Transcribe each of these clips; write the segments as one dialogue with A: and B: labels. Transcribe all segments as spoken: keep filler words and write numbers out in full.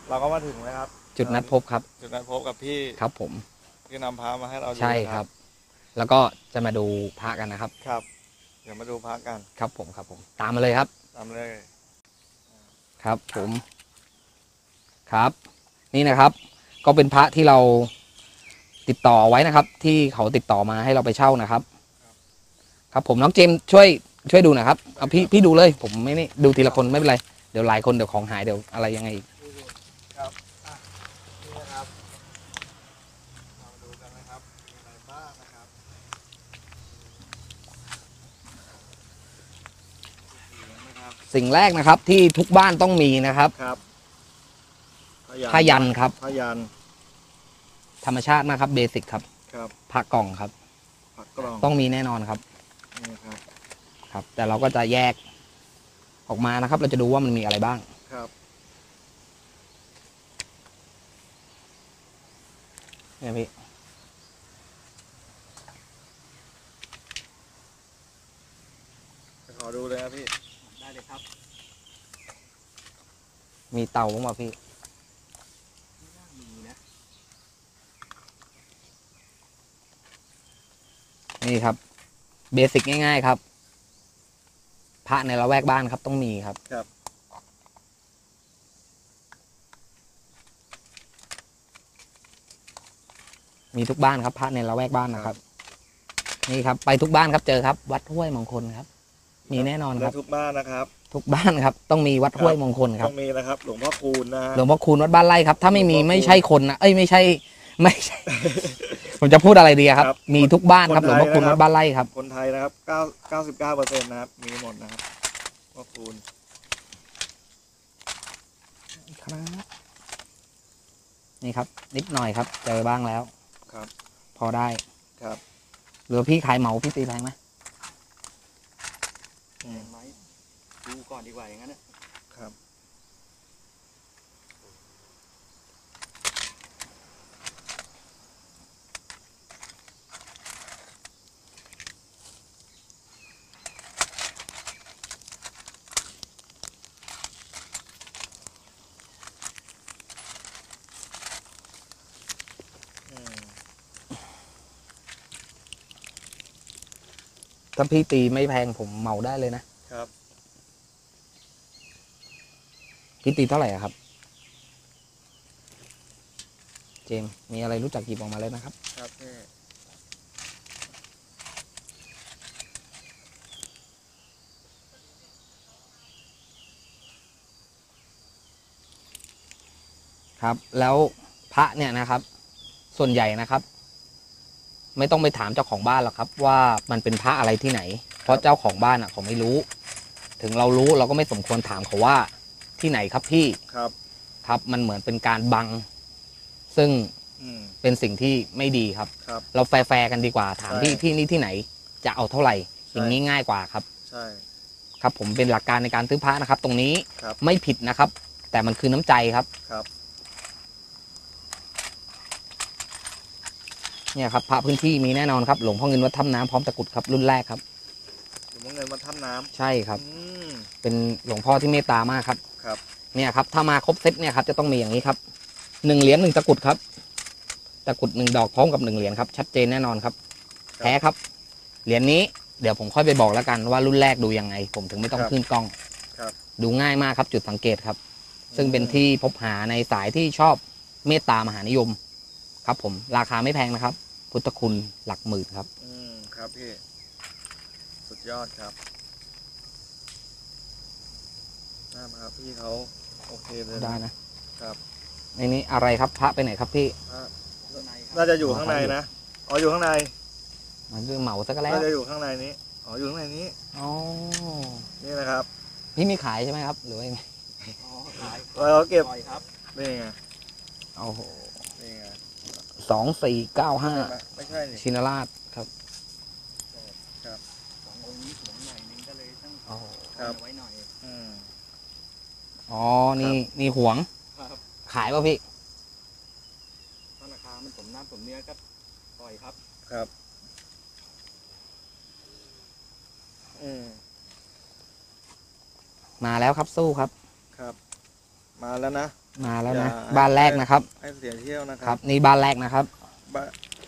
A: เราก็มาถึงแล้วครับ
B: จุดนัดพบครับ
A: จุดนัดพบกับพี่
B: ครับผม
A: ที่นำพระมาให้เราดู
B: ใช่ครับแล้วก็จะมาดูพระกันนะครับ
A: ครับเดี๋ยวมาดูพระกัน
B: ครับผมครับผมตามมาเลยครับ
A: ตามเลย
B: ครับผมครับนี่นะครับก็เป็นพระที่เราติดต่อไว้นะครับที่เขาติดต่อมาให้เราไปเช่านะครับครับผมน้องเจมช่วยช่วยดูนะครับเอาพี่พี่ดูเลยผมไม่นี่ดูทีละคนไม่เป็นไรเดี๋ยวหลายคนเดี๋ยวของหายเดี๋ยวอะไรยังไงอีก
A: ครับนี่นะครับเราดูกันนะครับมีอะไรบ้างนะครับ
B: สิ่งแรกนะครับที่ทุกบ้านต้องมีนะครับ
A: ครับ
B: ผ้ายันครับ
A: ผ้ายัน
B: ธรรมชาตินะครับเบสิกครับ
A: ครับ
B: ผ้ากล่องครับ
A: ผ้ากล่อง
B: ต้องมีแน่นอนครับ
A: นี่ครับ
B: ครับแต่เราก็จะแยกออกมานะครับเราจะดูว่ามันมีอะไรบ้าง
A: ครับ
B: เนี่ยพี่
A: ขอดูเลยครับพี่
B: ได้เลยครับมีเตาบ้างป่ะพี่นี่ครับเบสิกง่ายๆครับพระในละแวกบ้านครับต้องมีครับ
A: ครับ
B: มีทุกบ้านครับพระในละแวกบ้านนะครับนี่ครับไปทุกบ้านครับเจอครับวัดห้วยมงคลครับมีแน่นอนครับ
A: ทุกบ้านนะครับ
B: ทุกบ้านครับต้องมีวัดห้วยมงคลครับ
A: ต้องมีนะครับหลวงพ่อคูณนะ
B: หลวงพ่อคูณวัดบ้านไร่ครับถ้าไม่มีไม่ใช่คนนะเอ้ยไม่ใช่ไม่ใช่ ผมจะพูดอะไรดีครับมีทุกบ้านครับหลวงพ่อคูณวัดบ้านไร่ครับ
A: คนไทยนะครับเก้าเก้าสิบเก้าเปอร์เซ็นต์นะครับมีหมดนะครับพ่อคูณ
B: ครับนี่ครับนิดหน่อยครับเจอบ้างแล้ว
A: ครับ
B: พอได้
A: ครับ
B: หรือพี่ขายเหมาพี่ตีแพงไหม
C: แพงไหมดูก่อนดีกว่าอย่างนั้น
A: ครับ
B: ถ้าพี่ตีไม่แพงผมเหมาได้เลยนะครับพี่ตีเท่าไหร่ครับเจมมีอะไรรู้จักหยิบออกมาเลยนะครับ
A: ครับพี่
B: ครับแล้วพระเนี่ยนะครับส่วนใหญ่นะครับไม่ต้องไปถามเจ้าของบ้านหรอกครับว่ามันเป็นพระอะไรที่ไหนเพราะเจ้าของบ้านอ่ะเขาไม่รู้ถึงเรารู้เราก็ไม่สมควรถามเขาว่าที่ไหนครับพี่
A: ครับ
B: ครับมันเหมือนเป็นการบังซึ่งเป็นสิ่งที่ไม่ดีครับเราแฟร์กันดีกว่าถามที่ที่นี่ที่ไหนจะเอาเท่าไหร่อย่างนี้ง่ายกว่าครับ
A: ใช่
B: ครับผมเป็นหลักการในการซื้อพระนะครับตรงนี้ไม่ผิดนะครับแต่มันคือน้ำใจครับ
A: ครับ
B: เนี่ยครับพระพื้นที่มีแน่นอนครับหลวงพ่อเงินวัดถ้ำน้ำพร้อมตะกุดครับรุ่นแรกครับ
A: หลวงพ่อเงินวัดถ้ำน้ำ
B: ใช่ครับเป็นหลวงพ่อที่เมตตามากครับ
A: ครับ
B: เนี่ยครับถ้ามาครบเซตเนี่ยครับจะต้องมีอย่างนี้ครับหนึ่งเหรียญหนึ่งตะกุดครับตะกุดหนึ่งดอกพร้อมกับหนึ่งเหรียญครับชัดเจนแน่นอนครับแท้ครับเหรียญนี้เดี๋ยวผมค่อยไปบอกแล้วกันว่ารุ่นแรกดูยังไงผมถึงไม่ต้องขึ้นกล้องดูง่ายมากครับจุดสังเกตครับซึ่งเป็นที่พบหาในสายที่ชอบเมตตามหานิยมครับผมราคาไม่แพงนะครับพุทธคุณหลักหมื่นครับ
A: อืมครับพี่สุดยอดครับน่าครับพี่เขาโอเคเลย
B: ได้นะครับในนี้อะไรครับพระไปไหนครับพี่
A: น่าจะอยู่ข้างในนะอ๋ออยู่ข้างใน
B: มันเรื่องเหมาซะก็แล้ว
A: น่าจะอยู่ข้างในนี้อ๋ออยู่ข้างในนี้
B: อ๋อ
A: นี่นะครับ
B: นี่มีขายใช่ไหมครับหรือว่าไง
A: อ๋อขายเราเก็บครับนี่ไง
B: โอ้โห
A: นี่ไง
B: สองสี่เก้าห้า
A: ไม่ใช่
B: ชินราชครับ
A: ครับ
C: สององค์นี้สวมหน่อยนึงก็เลยต้อง
A: ครับ
C: ไว้หน่อย
B: อ๋อนี่นี่หวงขายป่ะพี่
C: ถ้าราคามันสมน้ำสมเนื้อก็ปล่อยครับ
A: ครับอืม
B: มาแล้วครับสู้ครับ
A: ครับมาแล้วนะ
B: มาแล้วนะ
A: อย่า
B: บ้านแรกนะครับ
A: ให้เสียเที่ยวนะค
B: ค
A: รั
B: รับ บนี่บ้านแรกนะครับ
A: บ้าน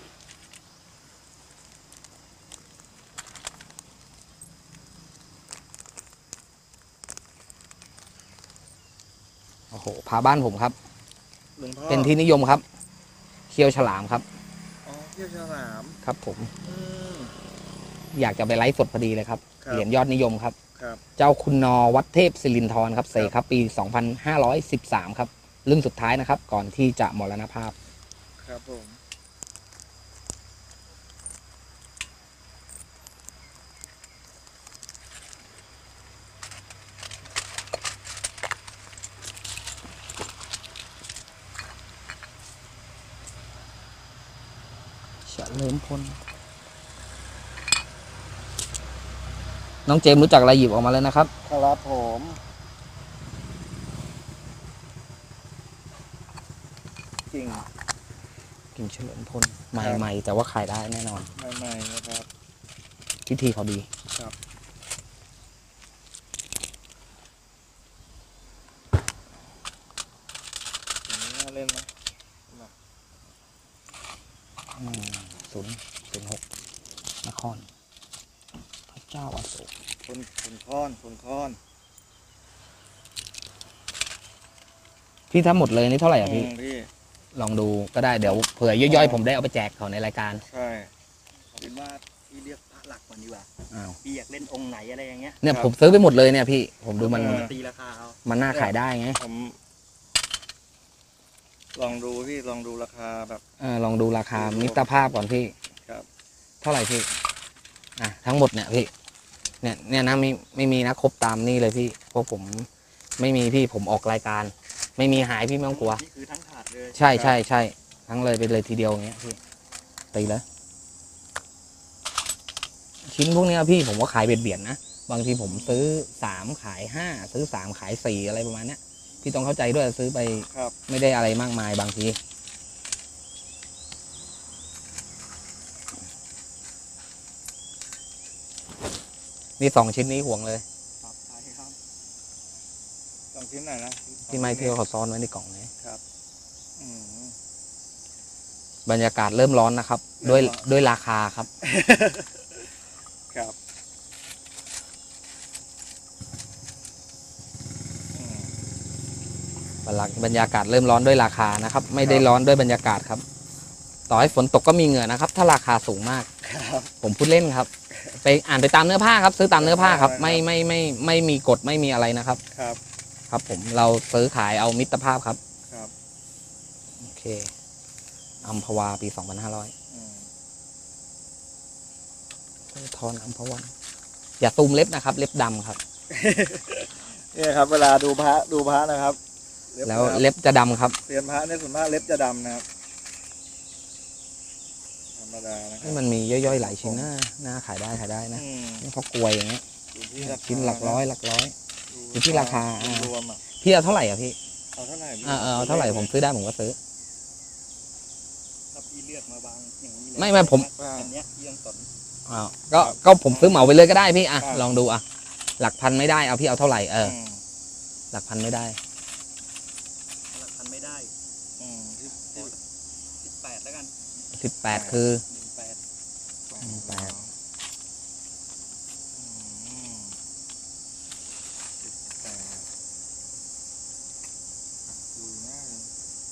B: โอ้โหพาบ้านผมครับ
A: หลวงพ่อ
B: เป็นที่นิยมครับเคี้ยวฉลามครับ
A: อ๋อเที่ยวฉลาม
B: ครับผม
A: อืม
B: อยากจะไปไลฟ์สดพอดีเลยครับ
A: ครับ
B: เหรียญยอดนิยมครับ
A: ครับ
B: เจ้าคุณนอวัดเทพศิรินทรครับเสกครับปี สองพันห้าร้อยสิบสาม ครับรุ่นสุดท้ายนะครับ ก่อนที่จะมรณภาพ
A: ครับผม
B: เฉลิมพลน้องเจมส์รู้จักอะไรหยิบออกมาเลยนะครับ
A: ครับผม จริง
B: กิ่งเฉลิมพลใหม่ๆแต่ว่าขายได้แน่นอน
A: ใหม่ๆนะครับ
B: พิธีเขาดี
A: ครับอย่างนี้น่าเล่นไหม
B: ศูนย์ศูนย์หกนครพระเจ้าอโศก
A: คนคนค้อนคนค้อน
B: พี่ถ้าหมดเลยนี่เท่าไหร่อ่ะพี่
A: อืมพี่
B: ลองดูก็ได้เดี๋ยวเผื่อย่อยๆผมได้เอาไปแจกเขาในรายการ
A: ใช่
C: เอาเป็นว่าพี่เลือกพระหลักก่อนดีกว่า
B: อ้าว
C: พี่อยากเล่นองค์ไหนอะไรอย่างเงี้ย
B: เนี่ยผมซื้อไปหมดเลยเนี่ยพี่ผมดูมัน
A: เออ
C: ตีราคาเอา
B: มันน่าขายได้ไง
A: ผม ลองดูพี่ลองดูราคาแบบ
B: เออลองดูราคามิตรภาพก่อนพี่
A: ครับ
B: เท่าไหร่พี่อ่ะทั้งหมดเนี่ยพี่เนี่ยเนี่ยนะไม่ไม่มีนะครบตามนี่เลยพี่เพราะผมไม่มีพี่ผมออกรายการ ไม่มีหายพี่ไม่ต้องกลัว
C: นี่คือทั้งถาดเลย
B: ใช่ใช่ใช่ทั้งเลยไปเลยทีเดียวอย่างเงี้ยพี่ตีเลยชิ้นพวกเนี้ยพี่ผมว่าขายเบียดเบียดนะบางทีผมซื้อสามขายห้าซื้อสามขายสี่อะไรประมาณเนี้ยพี่ต้องเข้าใจด้วยซื้อไป
A: ครับ
B: ไม่ได้อะไรมากมายบางทีนี่สองชิ้นนี้ห่วงเลย
C: ครับใช่ครับ
A: ลองชิ้นไหนนะ
B: ที่ไม่เที่ยวเขาซ้อนไว้ในกล่องเลย
A: อืม
B: บรรยากาศเริ่มร้อนนะครับ ด้วย
A: เริ่มร้อน
B: ด้วยราคาครับ
A: ครับอืม
B: บรรยากาศเริ่มร้อนด้วยราคานะครับ ไม่ได้ร้อนด้วยบรรยากาศครับ ต่อให้ฝนตกก็มีเหงื่อนะครับ ถ้าราคาสูงมาก
A: ครับ
B: ผมพูดเล่นครับ ไปอ่านไปตามเนื้อผ้าครับ ซื้อตามเนื้อผ้าครับ
A: ได้ครับ
B: ไม่ไม่ไม่ไม่มีกฎไม่มีอะไรนะครับ
A: ครับ
B: ครับ ผมเราซื้อขายเอามิตรภาพครับ
A: ครับ
B: โอเคอัมพวาปีสองพันห้าร้อย
A: อืม
B: ทอนอัมพวันอย่าตูมเล็บนะครับ เล็บดำครับ
A: เนี่ยครับ เวลาดูพระดูพระนะครับ
B: แล้ว
A: นะครับ
B: เล็บจะดำครับ
A: เซียนพระเนี่ยส่วนมากเล็บจะดำนะครับ ธรรมดานะครั
B: นี่มันมีย่อยๆหลายชิ้นนะน่าขายได้ขายได้นะ
A: อืม
B: นี่เพราะกลวยอย่างเงี้ย
A: อยู่ที่ราคา
B: ชิ้นหลักร้อยหลักร้อย
A: ดู
B: อยู่ที่ราคาอ่า
A: รวมๆอ่ะ
B: พี่เอาเท่าไหร่อ่ะพี่
A: เอาเท่าไหร่พี่
B: เออเออเอาเท่าไหร่ผมซื้อได้ผมก็ซื้อ
C: ถ้าพี่เลือกมาวางอย่างนี้เลย
B: ไม่ไม่ผม
C: อันเนี้ยพี่ยังสน
B: อ้าวก็ก็ผมซื้อเหมาไปเลยก็ได้พี่อ่ะ
A: ครับ
B: ลองดูอ่ะหลักพันไม่ได้เอาพี่เอาเท่าไหร่เออ
A: อืม
B: หลักพันไม่ได้
C: หลักพันไม่ได้
A: อืมที่ที่
C: สิบแปดแล้วกัน
B: สิบแปดคือ
C: หนึ่งแปด
B: อืมแปด
A: อืมสิบแปดดูหน้าเลย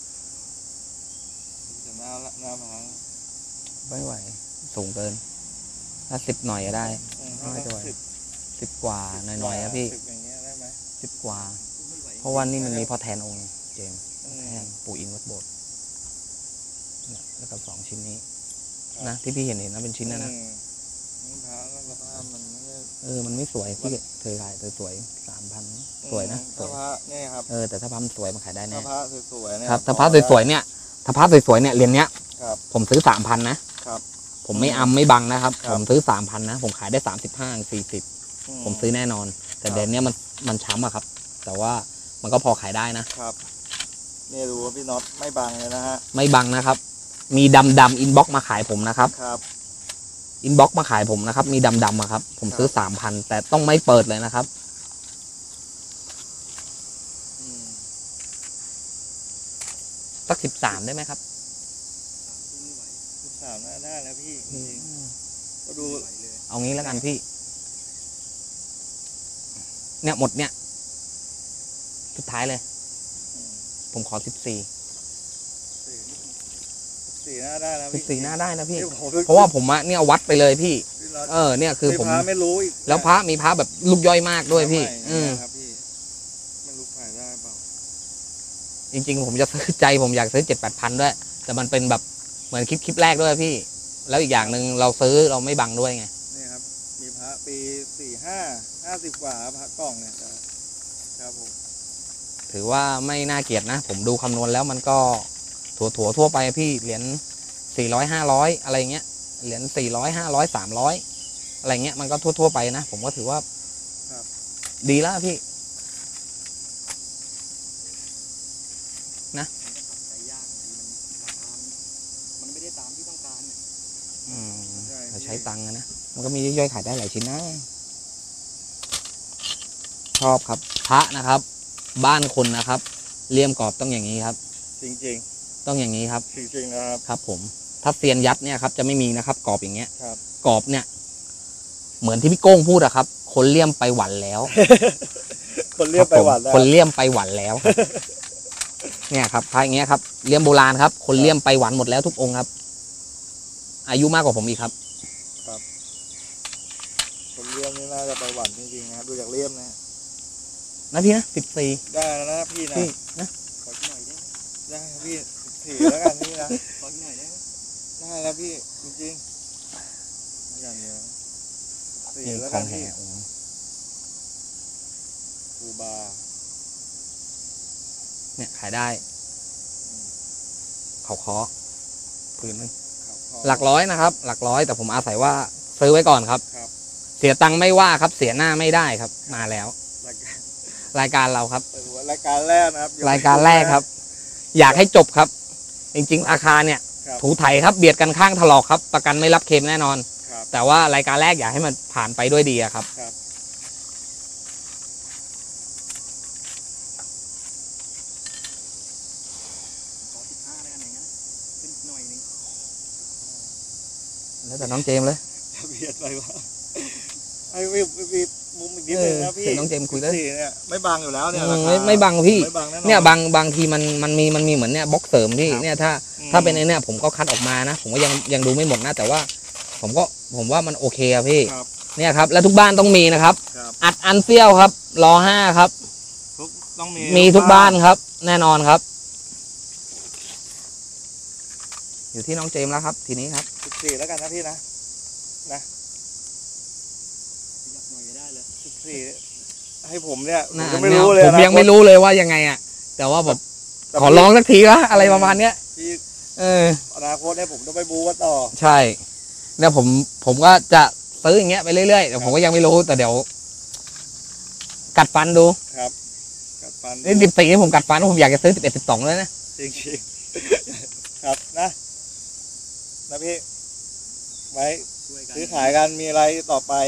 A: จะหน้าละหน้าพัง
B: ไม่ไหวสูงเกิน ถ้าสิบหน่อยก็ได้
A: อืม
B: ไม่ไหว
A: สิบ
B: สิบกว่าหน่อยๆนะพี่
A: สิบอย่างเงี้ยได้ไหม
B: สิบกว่า
C: ไม่ไหว
B: เพราะว่านี่มันมีพอแทนองค์เจมส์
A: อืม
B: แทนปู่อินวัดโบสถ์เนี่ยแล้วก็สองชิ้นนี้
A: ครับ
B: นะที่พี่เห็นเห็นนะเป็นชิ้นนะนะ
A: อืมนี่พระก็สภาพมันไม่ได้
B: เออมันไม่สวยที่เคยขายแต่สวยสามพันสวยนะส
A: ถ้า
B: วย
A: พระเนี่ยครับ
B: เออแต่ถ้าพัมสวยมันขายได้
A: ถ้า
B: แน่
A: พระสวยๆเนี่ย
B: ครับถ้าพระสวยๆเนี่ยถ้าพระสวยๆเนี่ยเหรียญเนี้ย
A: ครับ
B: ผมซื้อสามพันนะครับ ผมไม่อำไม่บังนะครับ
A: ครับ
B: ผมซื้อสามพันนะผมขายได้สามสิบห้าสี่สิบผมซื้อแน่นอน แต่
A: ครับ
B: เหรียญเนี้ยมันมันช้ำอะครับ แต่ว่ามันก็พอขายได้นะครับ
A: นี่ดูว่าพี่น็อตไม่บังเลยนะฮะ
B: ไม่บังนะครับ มีดำดำอินบ็อกมาขายผมนะครับ
A: ครับ
B: อินบ็อกมาขายผมนะครับ มีดำดำอะครับ ผมซื้อสามพันแต่ต้องไม่เปิดเลยนะครับ
A: อืม
B: กสิบสามได้ไหมครับ
C: ไม่ไหว
A: สิบสามน่าได้แล้วพี่จริงๆก็ดู
C: ไม่ไหวเลย
B: เอางี้แล้วกันพี่ เนี่ยหมดเนี่ย สุดท้ายเลย ผมขอสิบสี่
A: สี่สี่หน้าได้แล้ว
B: สิบสี่หน้าได้นะพี่
A: นี่ผม
B: เพราะว่าผมอะเนี่ยวัดไปเลยพี่
A: พี่น็อต
B: เออเนี่ยคือผม
A: พระไม่รู้อีก
B: แล้วพระมีพระแบบลูกย่อยมากด้วยพี่
A: ใหม่
B: อืม
A: นะครับพี่ไม่รู้ขายได้เปล่า
B: จริงๆ ผมจะซื้อใจผมอยากซื้อเจ็ดแปดพันด้วย แต่มันเป็นแบบเหมือนคลิปคลิปแรกด้วยพี่ แล้วอีกอย่างหนึ่งเราซื้อเราไม่บังด้วยไง
A: นี่ครับ มีพระปีสี่ห้าห้าสิบกว่าครับพระกล่องเนี่ยแต่ครับผม
B: ถือว่าไม่น่าเกลียดนะ ผมดูคำนวณแล้วมันก็ถั่วถั่วๆทั่วไปพี่เหรียญสี่ร้อยห้าร้อยอะไรเงี้ยเหรียญสี่ร้อยห้าร้อยสามร้อยอะไรเงี้ยมันก็ทั่วทั่วๆไปนะผมก็ถือว่าดีแล้วพี่
C: ใจยากบางทีมันราคามันไม่ได้ตามที่ต้องการเนี่ย
B: อืมเราใช้ตังค์อะนะมันก็มีย่อยๆขายได้หลายชิ้นนะชอบครับ พระนะครับ บ้านคนนะครับเลี่ยมกรอบต้องอย่างนี้ครับ
A: จริง
B: ต้องอย่างนี้ครับ
A: ๆจริงๆนะครับ
B: ครับ ผมถ้าเซียนยัดเนี่ยครับจะไม่มีนะครับกรอบอย่างเงี้ย
A: ครับ
B: กรอบเนี่ย เหมือนที่พี่โก้งพูดอะครับ คนเลี่ยมไปหวันแล้ว
A: คนเรียกไปหวาน
B: ค
A: แล้
B: รับ
A: ว
B: ผมคนเลี่ยมไปหวันแล้วครับ เนี่ยครับพระอย่างเงี้ยครับเลี่ยมโบราณครับ คนเลี่ยมไปหวันหมดแล้วทุกองค์ครับ อายุมากกว่าผมอีกครับ
A: คนเรียกนี่น่าจะไปหวานจริงๆนะครับดูจากเลี่ยมนะ
B: นะพี่นะสิบสี่
A: ได้แล้วนะพี่นะ
B: พี่นะ
C: ขออีกหน่อยได้ไหม
A: ได้ครับพี่สี่แล้วกันนี่นะ
C: ขออีกหน่อยได้ไหม
A: ได้แล้วพี่จริงๆอย่างเดียวสี่
B: นี่
A: แล้ว
B: ข
A: กั
B: อน งแห่
A: พี่ครูบา
B: เนี่ยขายได้เขาเคาะพื้นนึง
A: ข่าวข้อ
B: หลักร้อยนะครับ หลักร้อยแต่ผมอาศัยว่าซื้อไว้ก่อนครับ
A: ครับ
B: เสียตังค์ไม่ว่าครับ เสียหน้าไม่ได้ครับ มาแล้ว
A: รายการ
B: รายการเราครับ
A: เปิดหัวรายการแรกนะครับ
B: รายการแรกครับ อยากให้จบครับ จริงๆ อาคารเนี่ย
A: ครับ
B: ถูไถครับเบียดกันข้างถลอกครับ ประกันไม่รับเคลมแน่นอน
A: ครับ
B: แต่ว่ารายการแรกอยากให้มันผ่านไปด้วยดีอะครับ
A: ครับ
C: ขอสิบห้าแล้วกันอย่างนั้นขึ้นหน่อยนึง
B: แล้วแต่น้องเจมส์เลย
A: จะเบียดไปว่าไอ้พี่พี่มุมอีกนิดนึงนะพี่
B: เออเดี๋ยวน้องเจมส์คุยเลย
A: สี่เนี่ยไม่บังอยู่แล้วเนี่ย
B: อืม
A: ราคา
B: ไม่ไม่บังพี่
A: ไม่บังแน่นอน
B: เนี่ยบางบางทีมันมันมีมันมีเหมือนเนี่ยบล็อกเสริมพี่
A: ครับ
B: เนี่ยถ้า
A: อืม
B: ถ้าเป็นไอ้เนี่ยผมก็คัดออกมานะ ผมก็ยังยังดูไม่หมดนะ แต่ว่า ผมก็ผมว่ามันโอเคอะพี่
A: ครับ
B: เนี่ยครับ แล้วทุกบ้านต้องมีนะครับ
A: ครับ
B: อัดอันเซี่ยวครับรอห้าครับ
A: ทุกต้องมี
B: มีทุกบ้านครับ แน่นอนครับ อยู่ที่น้องเจมส์แล้วครับ ทีนี้ครับ
A: สิบสี่แล้วกันนะพี่นะ
C: ขยับหน่อยก็ได้เลย
A: สิบสี่ให้ผมเนี่ยผม
B: น่า
A: ก็ไม่รู้เลย
B: ผม
A: นะ
B: ยังไม่รู้เลยว่ายังไงอ่ะ แต่ว่าแบบ
A: แต่
B: ขอร้องสักทีวะอะไรประมาณเนี้ย
A: พี่
B: เออ
A: อนาคตเนี่ยผมต้องไปบูว่าต่อ
B: ใช่เนี่ยผมผมก็จะซื้ออย่างเงี้ยไปเรื่อยๆแต่ผมก็ยังไม่รู้แต่เดี๋ยว กัดฟันดู
A: ครับกัดฟัน
B: นี่สิบสี่นี่ผมกัดฟันผมอยากจะซื้อสิบเอ็ดสิบสองเลยนะ
A: จริงๆ ครับนะนะพี่ไว้
C: ช่วยกัน
A: ซื้อขายกันมีอะไรต่อไป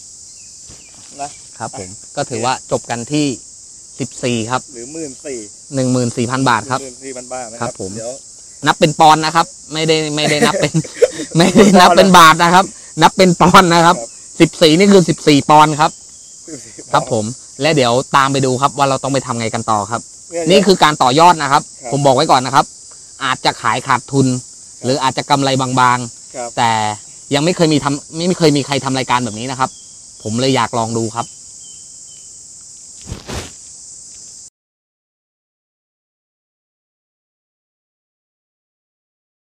A: นะครับ
B: ผมก็ถือว่าจบกันที่สิบสี่ครับ
A: หรือหมื่นสี่
B: หนึ่งหมื่นสี่พันบาทครับ
A: หมื่นสี่พันบาทนะค
B: ครั
A: รับบ
B: ผม
A: เดี๋ยว
B: นับเป็นปอนด์นะครับ ไม่ได้ไม่ได้นับเป็น ไม่ได้นับเป็นบาทนะครับ นับเป็นปอนด์นะครับสิบสี่นี่คือสิบสี่ปอนด์ครับ ครับผม และเดี๋ยวตามไปดูครับว่าเราต้องไปทำไงกันต่อครับ
A: เนี่ย
B: นี่คือการต่อยอดนะครับ
A: ครับ
B: ผมบอกไว้ก่อนนะครับ อาจจะขายขาดทุน หรืออาจจะกำไรบาง
A: ครับ
B: ๆ แต่ยังไม่เคยมีทำไม่ไม่เคยมีใครทำรายการแบบนี้นะครับ ผมเลยอยากลองดูครับ